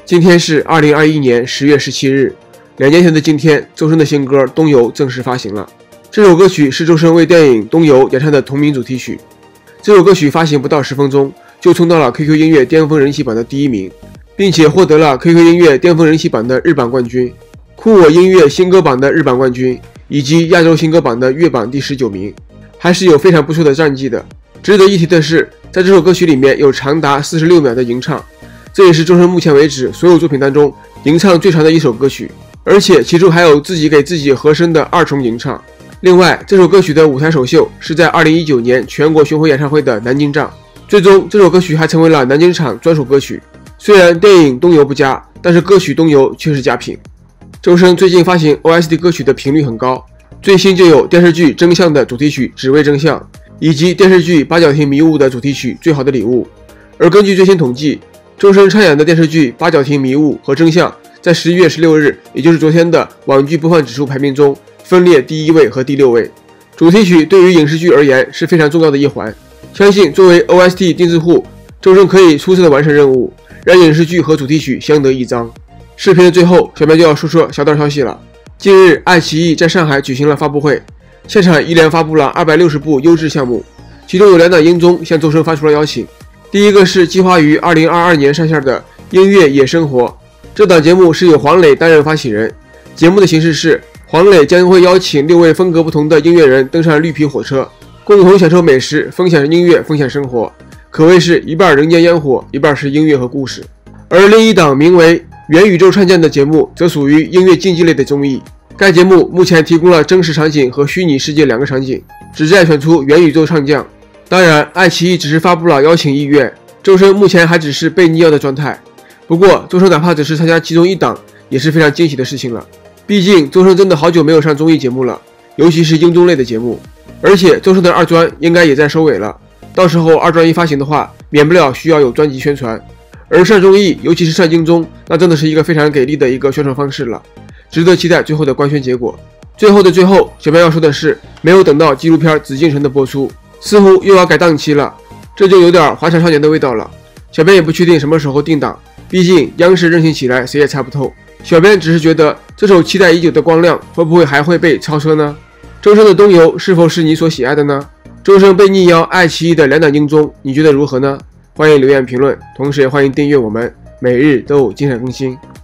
今天是2021年10月17日，2年前的今天，周深的新歌《东游》正式发行了。这首歌曲是周深为电影《东游》演唱的同名主题曲。这首歌曲发行不到10分钟，就冲到了 QQ 音乐巅峰人气榜的第1名，并且获得了 QQ 音乐巅峰人气榜的日榜冠军、酷我音乐新歌榜的日榜冠军，以及亚洲新歌榜的月榜第19名，还是有非常不错的战绩的。值得一提的是，在这首歌曲里面有长达46秒的吟唱，这也是周深目前为止所有作品当中吟唱最长的一首歌曲，而且其中还有自己给自己和声的2重吟唱。另外，这首歌曲的舞台首秀是在2019年全国巡回演唱会的南京站，最终这首歌曲还成为了南京场专属歌曲。虽然电影《东游》不佳，但是歌曲《东游》却是佳品。周深最近发行 OST 歌曲的频率很高，最新就有电视剧《真相》的主题曲《只为真相》，以及电视剧《八角亭迷雾》的主题曲《最好的礼物》。而根据最新统计，周深参演的电视剧《八角亭迷雾》和《真相》在11月16日，也就是昨天的网剧播放指数排名中分列第1位和第6位。主题曲对于影视剧而言是非常重要的一环，相信作为 OST 定制户，周深可以出色的完成任务，让影视剧和主题曲相得益彰。视频的最后，小编就要说小道消息了。近日，爱奇艺在上海举行了发布会，现场一连发布了260部优质项目，其中有2档音综向周深发出了邀请。第一个是计划于2022年上线的音乐野生活，这档节目是由黄磊担任发起人，节目的形式是黄磊将会邀请6位风格不同的音乐人登上绿皮火车，共同享受美食，分享音乐，分享生活，可谓是一半人间烟火，一半是音乐和故事。而另一档名为元宇宙唱将的节目则属于音乐竞技类的综艺，该节目目前提供了真实场景和虚拟世界2个场景，旨在选出元宇宙唱将。当然，爱奇艺只是发布了邀请意愿，周深目前还只是被拟邀的状态。不过，周深哪怕只是参加其中一档，也是非常惊喜的事情了。毕竟，周深真的好久没有上综艺节目了，尤其是音综类的节目。而且，周深的2专应该也在收尾了，到时候2专一发行的话，免不了需要有专辑宣传。而上综艺，尤其是上金钟，那真的是一个非常给力的一个宣传方式了，值得期待最后的官宣结果。最后的最后，小编要说的是，没有等到纪录片《紫禁城》的播出，似乎又要改档期了，这就有点华强少年的味道了。小编也不确定什么时候定档，毕竟央视任性起来谁也猜不透。小编只是觉得这首期待已久的光亮会不会还会被超车呢？周深的东游是否是你所喜爱的呢？周深被拟邀爱奇艺的2档音综，你觉得如何呢？欢迎留言评论，同时也欢迎订阅我们，每日都有精彩更新。